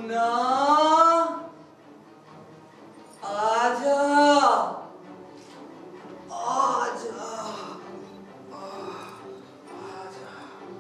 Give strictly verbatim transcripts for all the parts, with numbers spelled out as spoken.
मुन्ना आजा आजा आजा।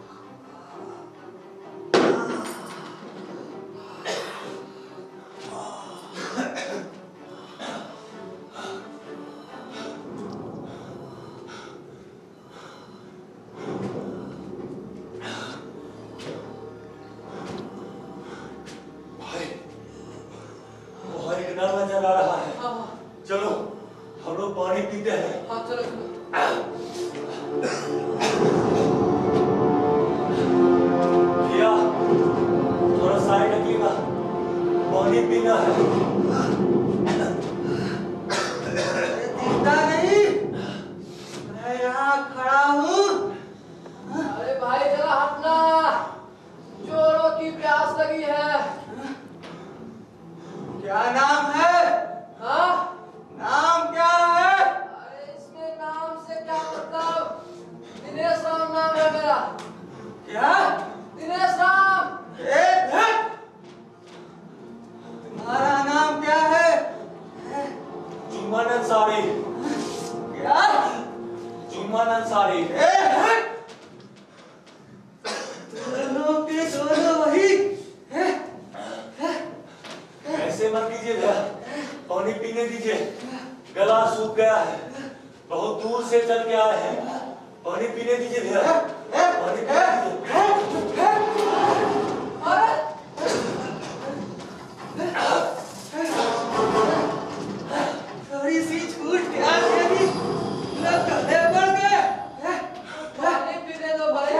नजर आ रहा है। हाँ। चलो हम लोग पानी पीते हैं। हाँ चलो भैया थोड़ा साइड रखिएगा, पानी पीना है। दिखता नहीं, मैं यहाँ खड़ा हूँ। अरे भाई जरा हटना, जोरों की प्यास लगी है। क्या नाम है? हाँ? नाम क्या है? अरे इसमें नाम से क्या मतलब? दिनेश राम नाम है मेरा। क्या? दिनेश राम। एक है? तुम्हारा नाम क्या है? जुम्मन अंसारी। क्या? जुम्मन अंसारी। दोनों के दोनों वही है? ऐसे मत कीजिए भैया, पानी पीने दीजिए, गला सूख गया है, बहुत दूर से चल के आए हैं। पानी पीने दीजिए भैया, पानी पीने दीजिए। थोड़ी सी छूट क्या लगी, लोग गले पड़ गए। पानी पीने दो भाई।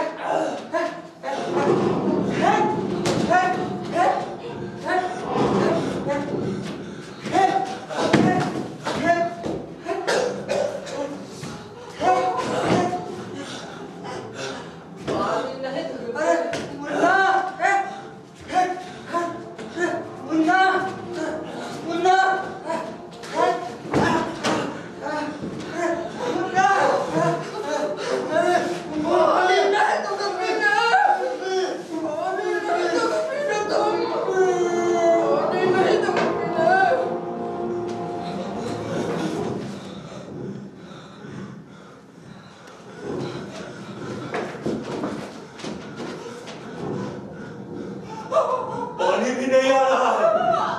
पानी भी नहीं आ रहा है।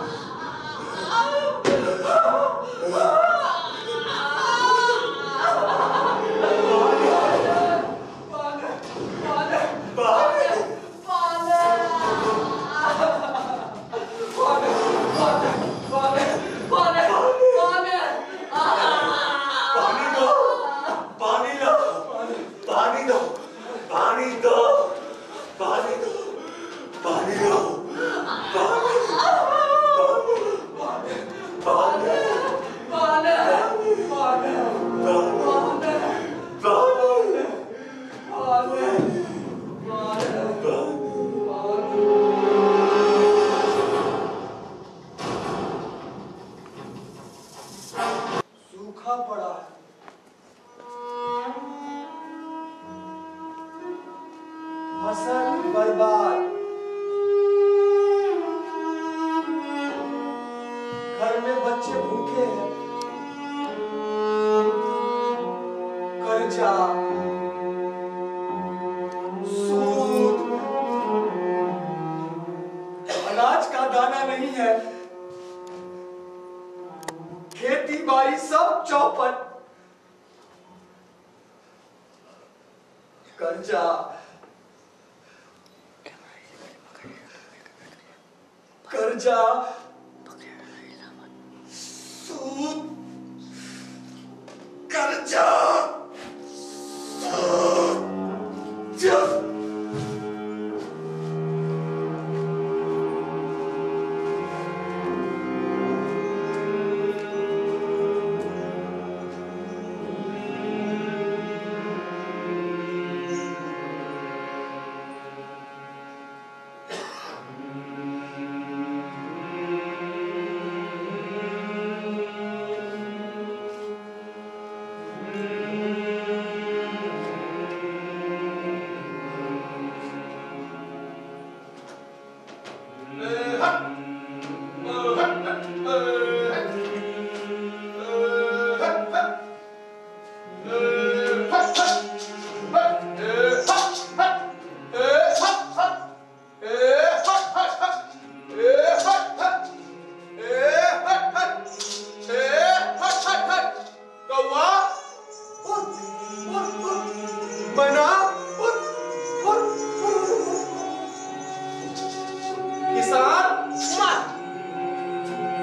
सूखा पड़ा है, फसल बर्बाद, घर में बच्चे भूखे हैं, कर्जा, सूद, अनाज का दाना नहीं है, खेती बाड़ी सब चौपट, कर्जा, कर्जा, सूद, कर्जा, सूद,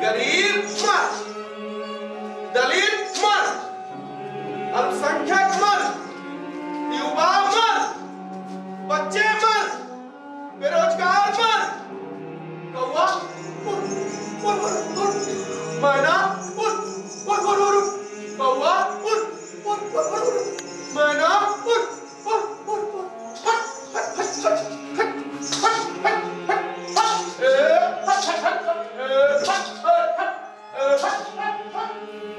गरीब मर, दलित मर, अल्पसंख्यक मर, युवा मर, बच्चे मर, बेरोजगार मर, कौवा उड़, उड़, उड़, उड़, मैना उड़, उड़, उड़, उड़, कौवा उड़, उड़, उड़, उड़, उड़, मैना उड़, उड़, उड़, उड़, हट, हट, हट, हट, हट, हट, हट, हट, हट, ए, हट, हट, हट, ए, हट, हट, हट, ए, हट, हट, हट।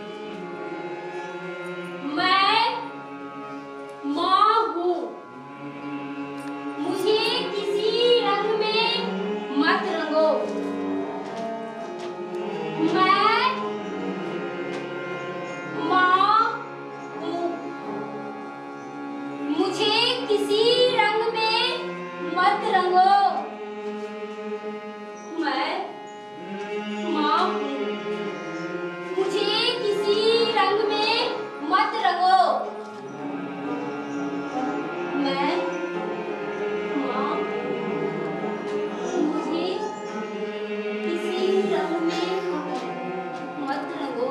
मैं माँ हूँ, मुझे किसी रंग में मत रंगो। मैं माँ हूँ, मुझे किसी रंग में मत रंगो। मैं माँ हूँ, मुझे किसी रंग में मत रंगो। मैं माँ हूँ, मुझे किसी रंग में मत रंगो।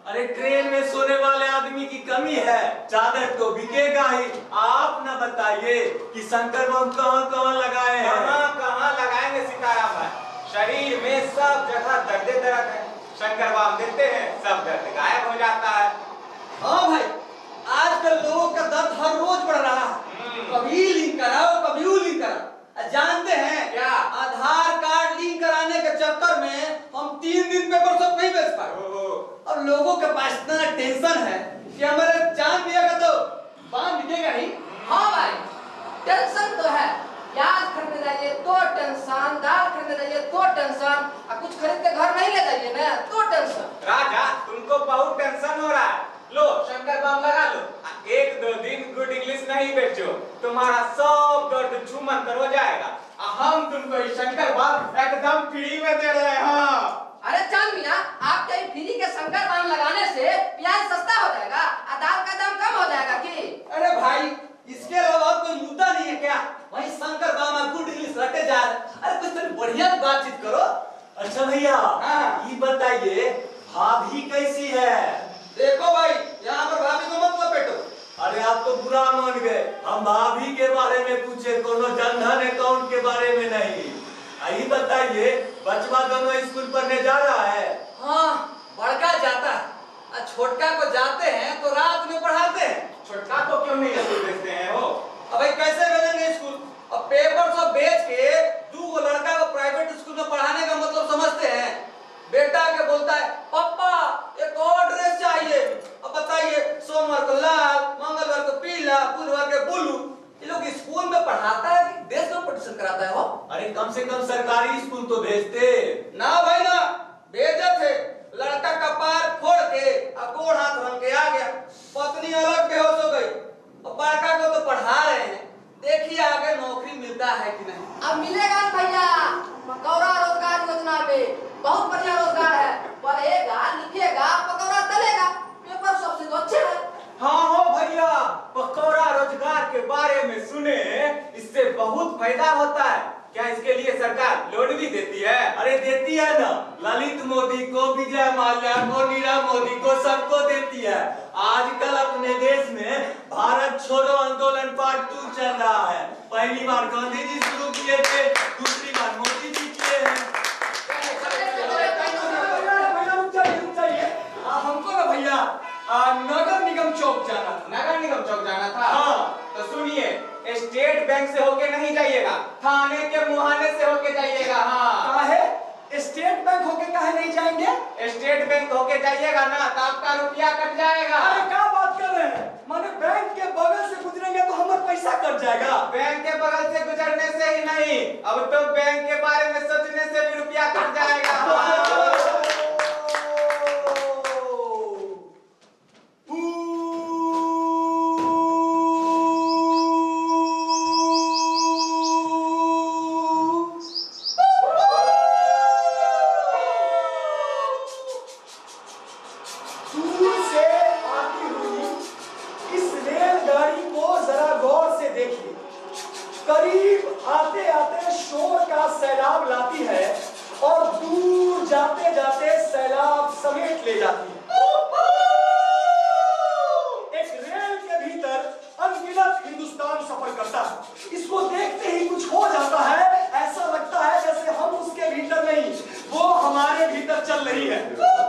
अरे ट्रेन में सोने वाले आदमी की कमी है, चादर तो बिकेगा ही। आप न बताइए कि शंकर बम कहाँ कहाँ लगाए हैं? कहाँ कहाँ लगाएंगे सीताराम भाई, शरीर में सब जगह दर्द दर्द है। शंकर बम देते हैं, सब दर्द गायब हो जाता है। हाँ भाई, आजकल लोगों का दर्द हर रोज बढ़ रहा है। कभी लिंक कराओ, कभी वो लिंक कराओ। जानते हैं क्या? आधार कार्ड लिंक कराने के चक्कर में हम तीन दिन पेपर सब नहीं बेच पाए। अब लोगों के पास इतना टेंशन है कि हमारे जान दिया का तो बांध बिकेगा ही। हाँ भाई, टेंशन तो है। प्याज खरीदने जाइए तो टेंशन, दाल खरीदने जाइए तो टेंशन, और कुछ खरीद के घर नहीं ले जाइए ना तो टेंशन। राजा, तुमको बहुत टेंशन हो रहा है। लो शंकर बम लगा लो, एक दो दिन गुड इंग्लिश नहीं बेचो, तुम्हारा सब दर्द छूमंतर हो जाएगा। हम तुमको ये शंकर बम एकदम फ्री में दे रहे हैं। हाँ। अरे चांद मिया, आपके फ्री के शंकर बम लगाने से प्याज सस्ता हो जाएगा और दाल का दाम कम हो जाएगा कि? अरे भाई, इसके अलावा कोई मुद्दा नहीं है क्या? वही शंकर बाबा गुड इंग्लिश रटे जा रहे। अरे कुछ तो बढ़िया बातचीत करो। अच्छा भैया, हाँ। ये बताइए भाभी कैसी है? देखो भाई, यहाँ पर भाभी को मत लपेटो। अरे आप तो बुरा मान गए, हम भाभी के बारे में पूछे, कोनो जनधन अकाउंट के बारे में नहीं। यही बताइए, बचवा दोनों स्कूल पढ़ने जा रहा है? हाँ, बड़का जाता है, छोटका को जाते हैं तो रात में पढ़ाते हैं। छोटका को क्यों नहीं स्कूल भेजते हैं वो? अब भाई कैसे भेजेंगे स्कूल? अब पेपर सब बेच के दो को लड़का को प्राइवेट स्कूल में पढ़ाने का मतलब समझते हैं? बेटा के बोलता है, पापा एक और ड्रेस चाहिए। अब बताइए, सोमवार को लाल, मंगलवार को पीला, बुधवार के ब्लू। ये लोग स्कूल में पढ़ाता है कि देश कंपटीशन कराता है? हो अरे कम से कम सरकारी स्कूल तो भेजते ना भाई ना, भेजे थे। लड़का का पैर फोड़ के गोड़ हाथ रंग के आ गया, पत्नी अलग बेहोश हो गई। और बड़का को तो पढ़ा रहे हैं, देखिए आगे नौकरी मिलता है कि नहीं। अब मिलेगा भैया, पकौड़ा रोजगार योजना में बहुत बढ़िया रोजगार है। पढ़ेगा, लिखेगा, पकौड़ा तलेगा, पेपर सबसे तो अच्छे है। हाँ हो भैया, पकौड़ा रोजगार के बारे में सुने, इससे बहुत फायदा होता है। क्या इसके लिए सरकार लोन भी देती है? अरे देती है ना, ललित मोदी को, विजय माल्या को, नीरव मोदी को, सबको देती है। आजकल अपने देश में भारत छोड़ो आंदोलन पार्ट टू चल रहा है। पहली बार गांधी जी शुरू किए थे, दूसरी बार मोदी जी किए हैं। हमको ना भैया नगर निगम चौक जाना था। नगर निगम चौक जाना था? हाँ। तो सुनिए, स्टेट बैंक से होके नहीं जाइएगा, थाने के मुहाने से होके जाइएगा। हाँ। काहे? स्टेट बैंक होके काहे नहीं जाएंगे? स्टेट बैंक होके जाइएगा ना तो आपका रुपया कट जाएगा। अरे क्या बात कर रहे हैं? माने बैंक के बगल से गुजरेंगे तो हमारा पैसा कट जाएगा? बैंक के बगल से गुजरने से ही नहीं, अब तो बैंक के बारे में सोचने से भी रुपया कट जाएगा। करीब आते आते शोर का सैलाब लाती है और दूर जाते जाते सैलाब समेट ले जाती है। एक रेल के भीतर अनगिनत हिंदुस्तान सफर करता है। इसको देखते ही कुछ हो जाता है, ऐसा लगता है जैसे हम उसके भीतर नहीं, वो हमारे भीतर चल रही है।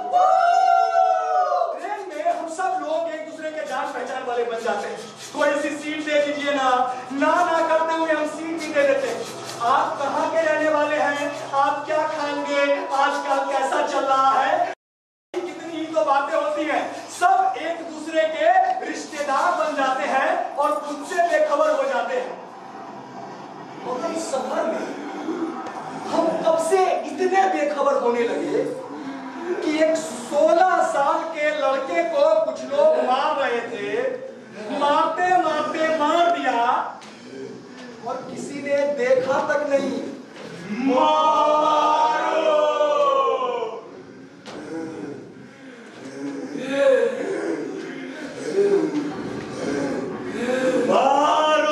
ट्रेन में हम सब लोग एक दूसरे के जान पहचान वाले बन जाते हैं। थोड़ी सी सीट दे दीजिए ना, ना ना करते हुए हम सीट भी दे देते हैं। आप कहाँ के रहने वाले हैं? आप क्या खाएंगे? आजकल कैसा चल रहा है? कितनी ही तो बातें होती हैं। सब एक दूसरे के रिश्तेदार बन जाते हैं और खुद से बेखबर हो जाते हैं। और इस सफर में हम कब से इतने बेखबर होने लगे कि एक सोलह साल के लड़के को कुछ लोग मार रहे थे। मारते मारते मार दिया और किसी ने देखा तक नहीं। मारो! मारो!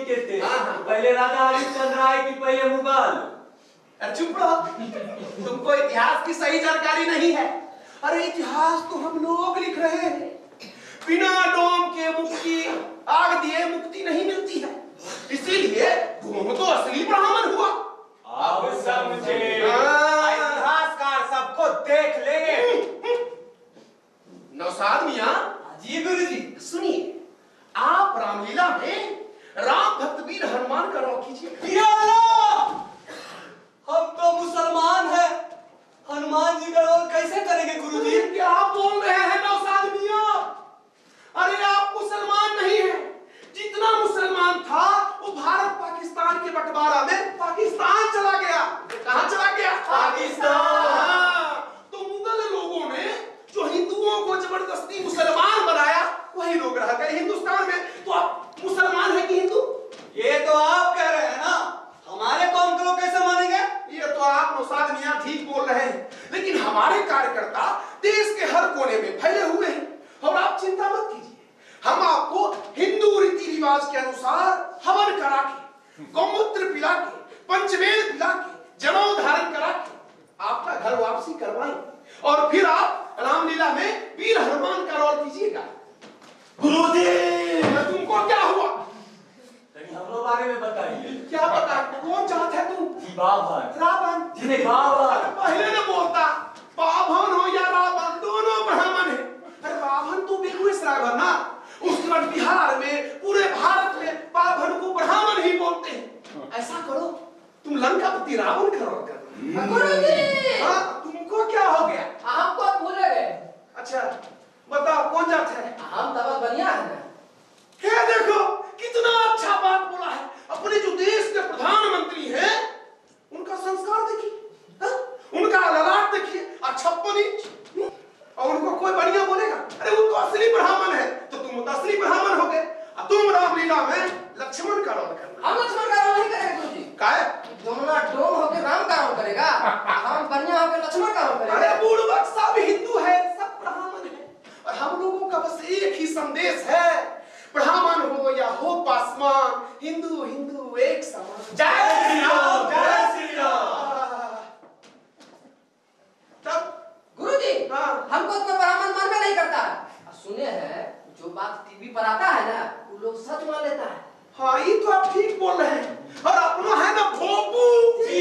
के थे। हाँ, हाँ। पहले राजा हरिश्चंद्र राय की, पहले मुगल। अरे चुप रहो, तुमको इतिहास की सही जानकारी नहीं है। अरे इतिहास तो हम लोग लिख रहे हैं। बिना डोम के मुक्ति, आग दिए मुक्ति नहीं मिलती है। इसीलिए डोम तो असली ब्राह्मण हुआ। अब समझे, हाँ। इतिहासकार सबको देख लेंगे। नौसाद मियां। जी गुरुजी। सुनिए, आप रामलीला में राम भक्त वीर हनुमान का रौ कीजिए। या अल्लाह! हम तो मुसलमान हैं, हनुमान जी का रोल कैसे करेंगे गुरुजी? क्या बोल रहे हैं नौसाद मियां? अरे आप मुसलमान नहीं हैं। जितना मुसलमान था वो भारत पाकिस्तान के बंटवारा में पाकिस्तान चला गया। कहां चला गया? पाकिस्तान। तो मुगल लोगों ने जो हिंदुओं को जबरदस्ती मुसलमान बनाया, वही लोग रह गए हिंदुस्तान में। तो आप मुसलमान हैं कि हिंदू? ये तो आप कह रहे हैं ना, हमारे कौम के लोग कैसे मानेंगे? ये तो आप नौसाद मियां ठीक बोल रहे हैं, लेकिन हमारे कार्यकर्ता देश के हर कोने में फैले हुए हैं। और आप चिंता मत कीजिए, हम आपको हिंदू रीति रिवाज के अनुसार हवन करा के, गौमूत्र पिला के, पंचमेल पिला के, जनेऊ धारण करा के आपका घर वापसी करवाएंगे। और फिर आप रामलीला में वीर हनुमान का रोल कीजिएगा। गुरुजी! तुमको क्या हुआ? हम लोग बारे में बताइए। क्या बता? कौन जात है तुम? बाभन। रावण। जिन्हें बाभन। पहले ने बोलता बाभन हो या रावण, दोनों ब्राह्मण है। अरे बाभन तो बेगूसराय भरना, उसके बाद बिहार में, पूरे भारत में बाभन को ब्राह्मण ही बोलते हैं। ऐसा करो, तुम लंकापति रावण का रोल करो। गुरुजी! हाँ, तुमको क्या हो गया? हमको आप भूल गए। अच्छा बताओ, कौन जात है? हम तब बनिया है ना। क्या देखो कितना अच्छा बात बोला है। अपने जो देश के प्रधानमंत्री हैं उनका संस्कार देखिए, उनका ललाट देखिए, छप्पन इंच, और उनको कोई बढ़िया बोलेगा? अरे वो तो असली ब्राह्मण है। तो तुम तो असली ब्राह्मण हो गए। तुम रामलीला में लक्ष्मण का रोल करना। हम लक्ष्मण का रोल नहीं करेंगे गुरुजी। काय? दोनों डोम होकर राम का रोल करेगा, हम बनिया होकर लक्ष्मण का रोल करेंगे। अरे बूढ़ सब हिंदू है, सब ब्राह्मण है, और हम लोगों का बस एक ही संदेश है, ब्राह्मण हो या हो पासवान, हिंदू हिंदू एक समान। जय श्री राम, जय श्री राम। तब गुरुजी, हाँ। हमको तो ब्राह्मण मन में नहीं करता है। सुने हैं जो बात टीवी पर आता है ना, वो लोग सच मान लेता है। हाँ, ये तो आप ठीक बोल रहे हैं। और अपना है ना भोपू जी,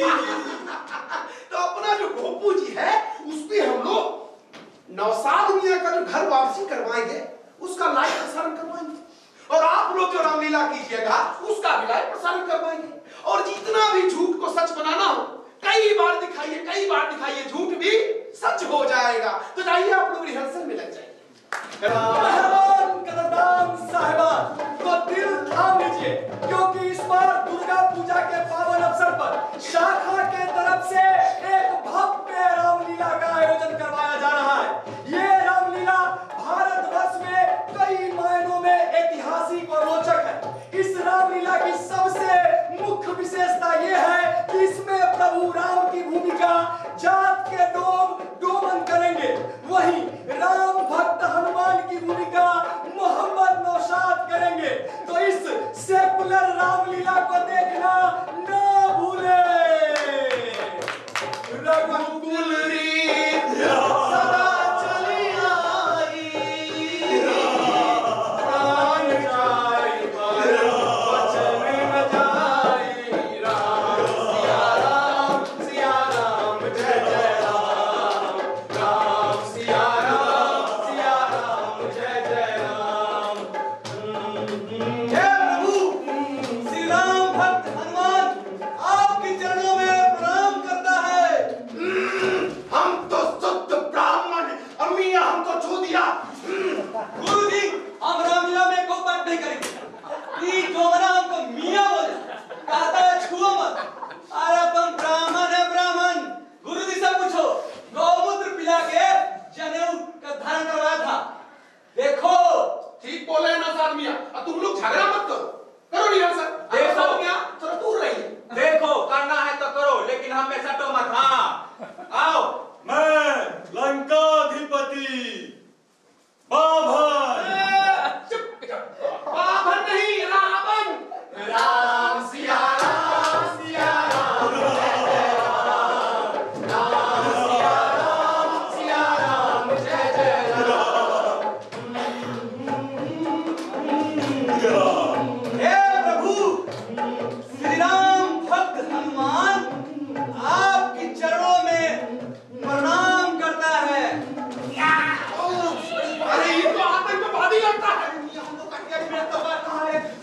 तो अपना जो भोपू जी है उस पे हम लोग नौसाद मियां का जो घर वापसी करवाएंगे उसका लाइव प्रसारण करवाएंगे। और आप लोग जो रामलीला कीजिएगा उसका भी लाइव प्रसारण करवाएंगे। और जितना भी झूठ को सच बनाना हो कई बार दिखाइए, कई बार दिखाइए, झूठ भी सच हो जाएगा। तो जाइए आप लोग रिहर्सल में लग जाइए। कदरदान साहिबान तो दिल थाम लीजिए, क्योंकि इस बार दुर्गा पूजा के पावन अवसर पर शाखा के तरफ से एक भव्य रामलीला का आयोजन करवाया जा रहा है। ये रामलीला भारतवर्ष में कई मायनों में ऐतिहासिक और रोचक है। इस रामलीला की सबसे मुख्य विशेषता यह है कि इसमें प्रभु राम की भूमिका जात के डोम डोमन करेंगे, वहीं राम भक्त हनुमान की भूमिका मोहम्मद नौशाद करेंगे। तो इस सेकुलर रामलीला को देखना ना भूले। रघुकुल रीत सदा चली आई, प्राण जाए पर वचन न जाए। राम सिया राम, सिया राम, जय जय राम। राम सिया राम, सिया राम, जय जय राम। हे प्रभु, श्री राम भक्त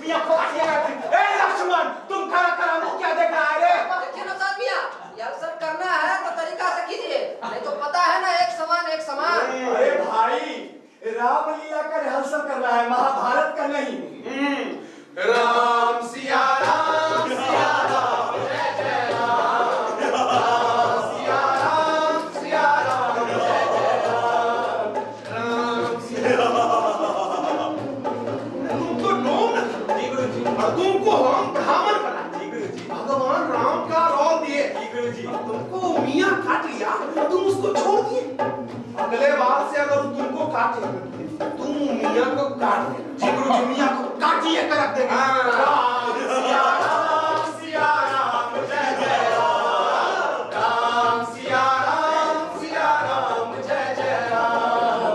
मियां को काटिएगा। ए लक्ष्मण, तुम खड़ा खड़ा मुंह क्या देख रहा है रे? देखिए ना साहब मियां, ये अवसर करना है तो तरीका से कीजिए, नहीं तो पता है ना एक समान एक समान। अरे भाई, रामलीला का रिहर्सल करना है, महाभारत का नहीं। राम सिया राम सिया राम जय जय राम, राम सिया राम सिया राम जय जय राम, राम सिया राम। तुमको डोम न जी गुरु जी, और तुमको हम ब्राह्मण बना जी गुरु जी, भगवान राम का रोल दिए जी गुरु जी, तुमको मियां काट लिया, तुम उसको छोड़ दिए। अगले बार से अगर तुमको काटे, तुम मियां को काट देना जी गुरु जी, मियां को काटिए कर रख देंगे। राम सिया राम सिया राम जय जय राम, राम सिया राम सिया राम जय जय राम।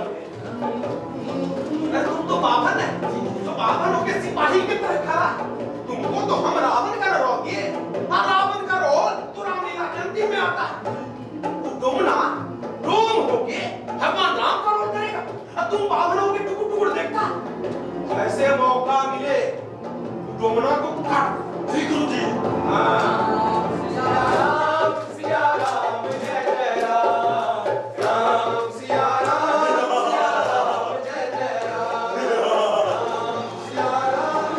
तुम तो बाभन है, तो बाभन होके सिपाही की तरह खड़ा, तुमको तो हम रावण का रोल दिए, और रावण का रोल तो रामलीला के अंतिम में आता है। तू डोमना रोम होके भगवान राम का रोल करेगा, और तुम बाभन होके टुकुर टुकुर देखता। ऐसे मौका मिले डोमना को काट दे गुरु जी। सिया राम सिया राम जय जय राम, राम सिया राम सिया राम जय जय राम, राम सिया राम।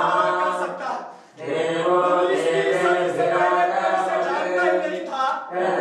था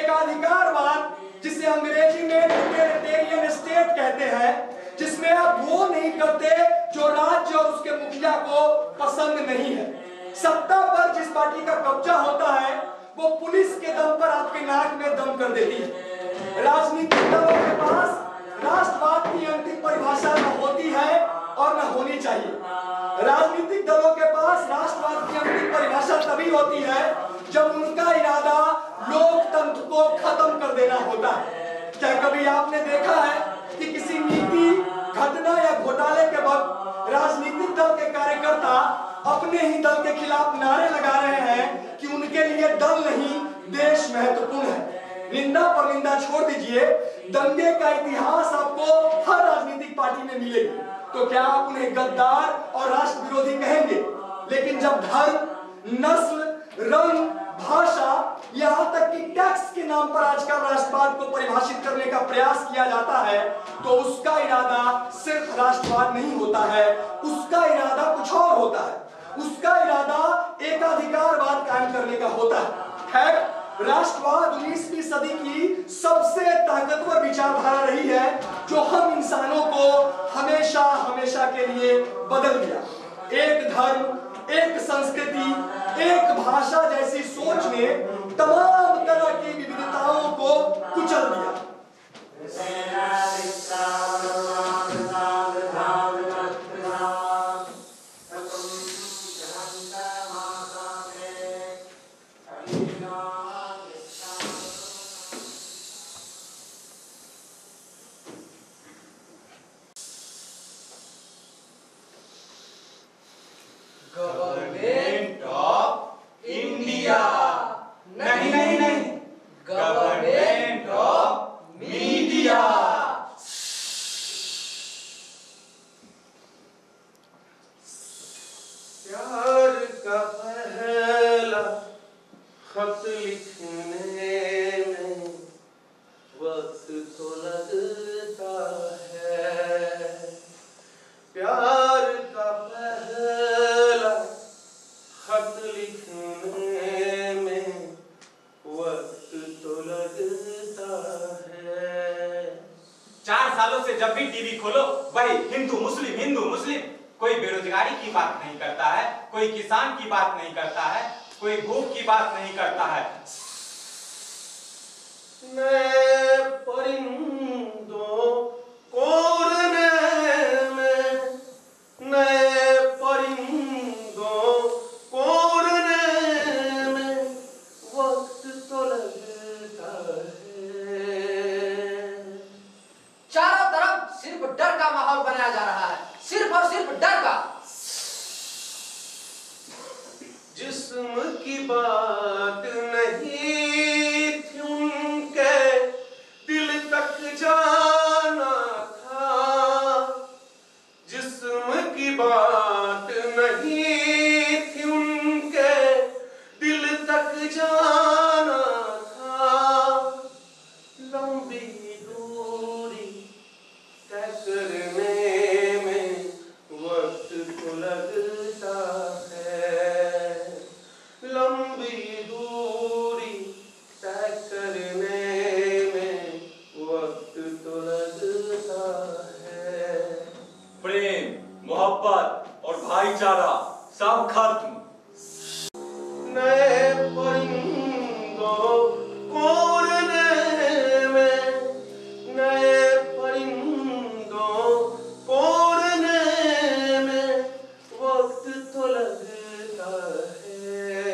एकाधिकारवाद, जिसे अंग्रेजी में लिबर्टेरियन स्टेट कहते हैं, जिसमें आप वो नहीं करते जो राज्य और उसके मुखिया को पसंद नहीं है। सत्ता पर जिस पार्टी का कब्जा होता है वो पुलिस के दम पर आपके नाक में दम कर देती है। राजनीतिक दलों के पास राष्ट्रवाद की अंतिम परिभाषा न होती है और न होनी चाहिए। राजनीतिक दलों के पास राष्ट्रवाद की अंतिम परिभाषा तभी होती है जब उनका इरादा लोकतंत्र को खत्म कर देना होता है। क्या कभी आपने देखा है कि किसी नीति, घटना या घोटाले के वक्त राजनीतिक दल के कार्यकर्ता अपने ही दल के खिलाफ नारे लगा रहे हैं कि उनके लिए दल नहीं देश महत्वपूर्ण है? निंदा पर निंदा छोड़ दीजिए, दंगे का इतिहास आपको हर राजनीतिक पार्टी में मिलेगी। तो क्या आप उन्हें गद्दार और राष्ट्र विरोधी कहेंगे? लेकिन जब धर्म, नस्ल, रंग, भाषा, यहाँ तक कि टैक्स के नाम पर आजकल राष्ट्रवाद को परिभाषित करने का प्रयास किया जाता है, तो उसका इरादा सिर्फ राष्ट्रवाद नहीं होता है, उसका इरादा कुछ और होता है। उसका इरादा एकाधिकारवाद कायम करने का होता है। खैर, राष्ट्रवाद उन्नीसवीं सदी की सबसे ताकतवर विचारधारा रही है जो हम इंसानों को हमेशा हमेशा के लिए बदल दिया। एक धर्म, एक संस्कृति, एक भाषा जैसी सोच ने तमाम तरह की विविधताओं को कुचल दिया। गवर्नमेंट ऑफ इंडिया, नहीं नहीं नहीं, गवर्नमेंट ऑफ मीडिया। प्यार का पहला खत लिखने में वक्त तो लगता है। प्यार का पहला खत लिखने में वक्त तो लगता है। चार सालों से जब भी टीवी खोलो वही हिंदू मुस्लिम हिंदू मुस्लिम। कोई बेरोजगारी की बात नहीं करता है, कोई किसान की बात नहीं करता है, कोई भूख की बात नहीं करता है। नए परिंदों को उड़ने में, नए परिंदों को उड़ने में वक्त तो लगता है। चारों तरफ सिर्फ डर का माहौल बनाया जा रहा है, सिर्फ और सिर्फ डर का। जिस्म की बात नहीं थी उनके दिल तक जाना था। जिस्म की बात नहीं थी उनके दिल तक जाना था। लंबी दूरी तय करने में वक्त तो लगता है। लंबी दूरी तय करने में वक्त तो लगता है। प्रेम, मोहब्बत और भाईचारा सब खत्म। नए परिंदों को उड़ने में, नए परिंदों को उड़ने में वक्त तो लगता है।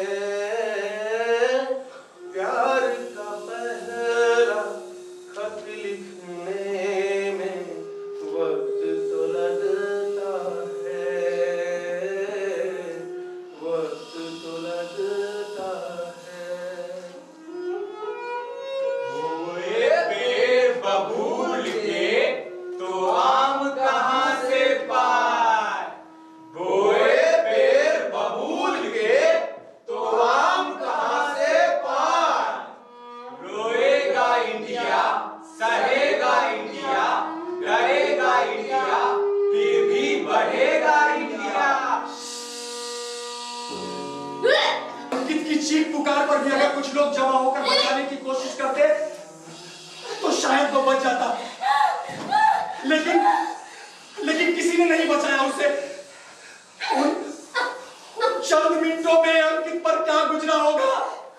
प्यार का पहला खत लिखने में वक्त तो लगता है। द्वार पर भी अगर कुछ लोग जमा होकर बचाने की कोशिश करते तो शायद वो बच जाता, लेकिन लेकिन किसी ने नहीं बचाया उसे। उन, उन चंद मिनटों में अंकित पर क्या गुजरा होगा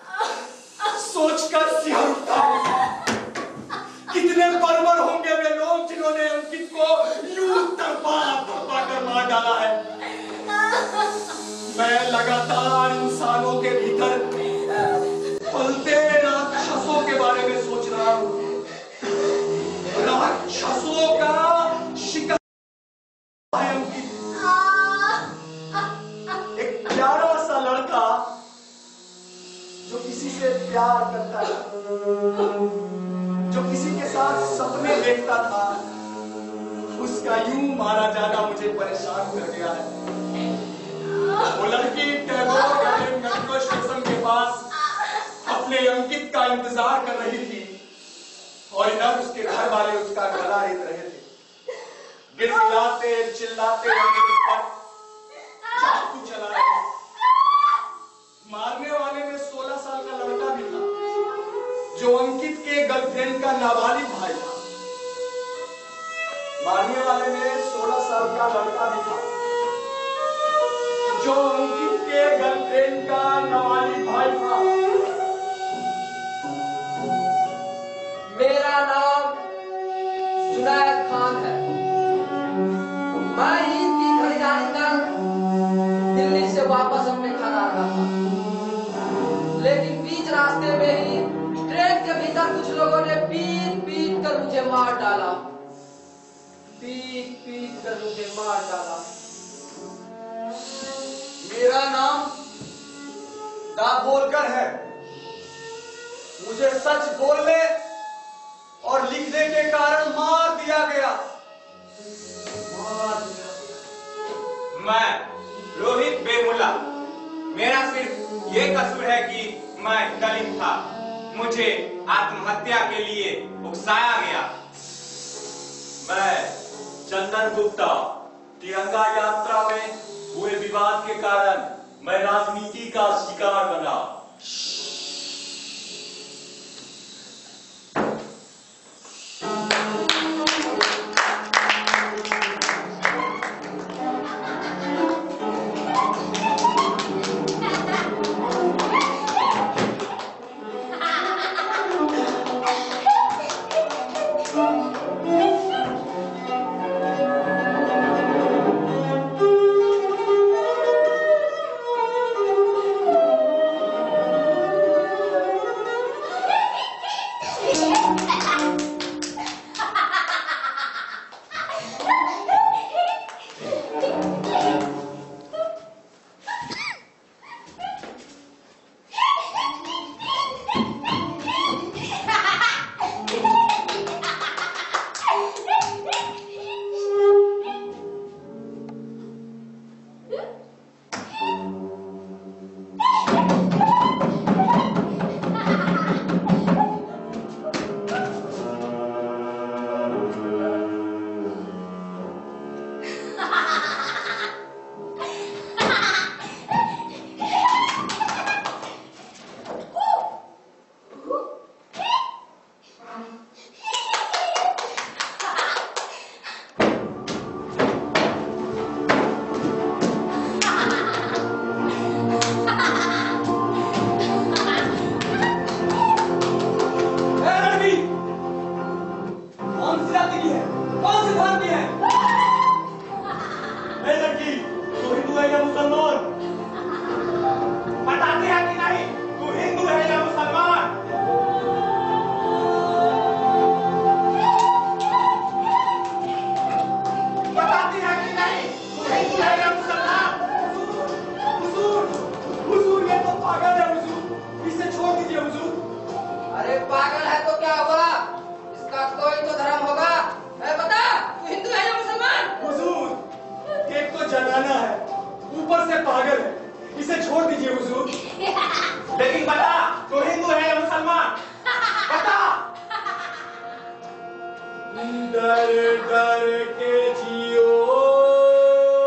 सोचकर सिहर उठता हूं। कितने बर्बर होंगे वे लोग जिन्होंने अंकित को यूं तड़पा तड़पा कर मार डाला है। मैं लगातार इंसानों के भीतर पलते राक्षसों के बारे में सोच रहा हूं। राक्षसों का शिकार है अंकित। एक प्यारा सा लड़का जो किसी से प्यार करता है, जो किसी के साथ सपने देखता था, उसका यूं मारा जाना मुझे परेशान कर गया है। वो लड़की टैगोर गार्डन मेट्रो स्टेशन के पास अपने अंकित का इंतजार कर रही थी और इधर उसके घर वाले उसका गला रेत रहे थे। गिड़गिड़ाते चिल्लाते अंकित पर चाकू चला रहे। मारने वाले में सोलह साल का लड़का भी था जो अंकित के गर्लफ्रेंड का नाबालिग भाई था। मारने वाले में सोलह साल का लड़का भी था जो अंकित के गर्लफ्रेंड का नाबालिग भाई था। मेरा नाम जुनैद खान है। मैं ईद की खरीदारी कर दिल्ली से वापस अपने घर आ रहा था, लेकिन बीच रास्ते में ही ट्रेन के भीतर कुछ लोगों ने पीट पीट कर मुझे मार डाला। पीट पीट कर मुझे मार डाला। मेरा नाम दाभोलकर है। मुझे सच बोलने और लिखने के कारण मार दिया गया। मार दिया। मैं रोहित बेमुला। मेरा सिर्फ ये कसूर है कि मैं दलित था। मुझे आत्महत्या के लिए उकसाया गया। मैं चंदन गुप्ता। तिरंगा यात्रा में हुए विवाद के कारण मैं राजनीति का शिकार बना।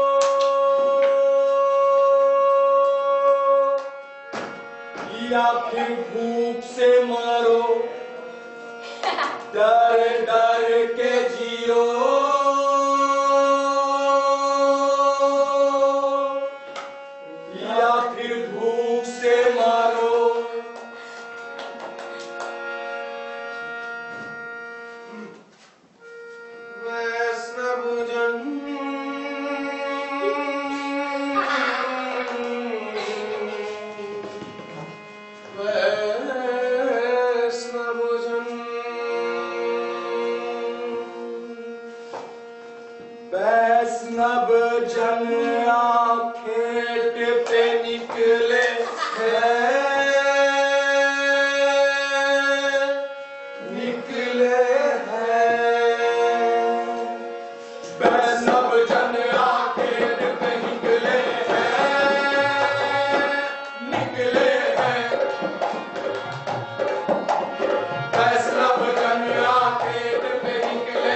या फिर फिर भूख से मरो, डर डर के जियो, या फिर भूख से मरो। वैष्णवजन वैष्णवजन वैष्णव जन आखेट पे निकले हैं, निकले हैं। वैष्णव जन आखेट पे निकले हैं, निकले हैं। वैष्णव जन आखेट पे निकले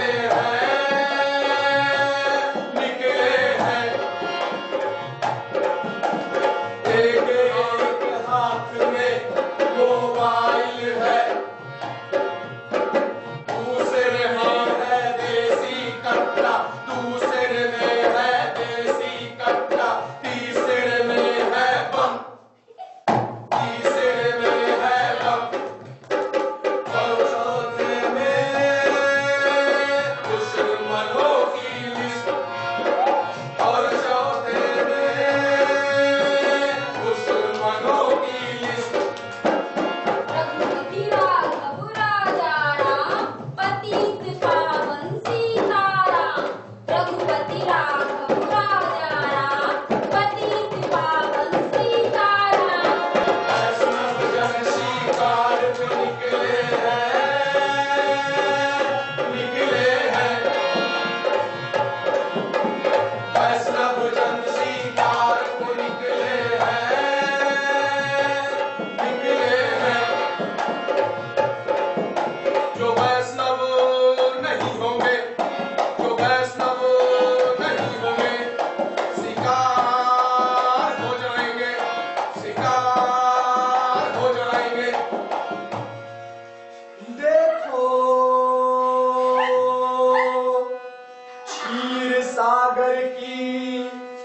सागर की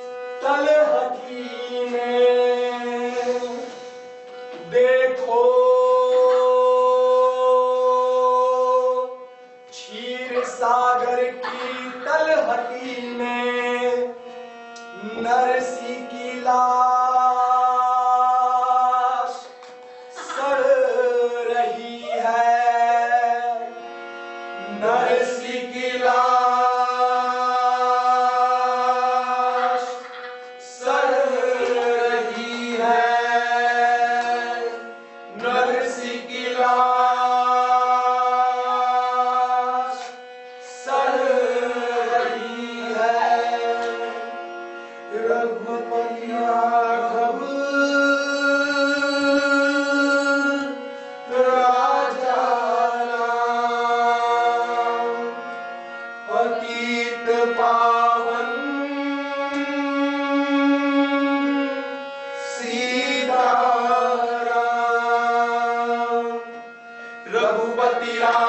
तलहटी में देखो, क्षीर सागर की तलहटी में नरसी की लाश सड़ रही है, नरसी की लाश सड़ रही है, नरसी की लाश सड़ रही है। रघुपति राघव राजा राम, पतित पावन सीताराम। रघुपति राघव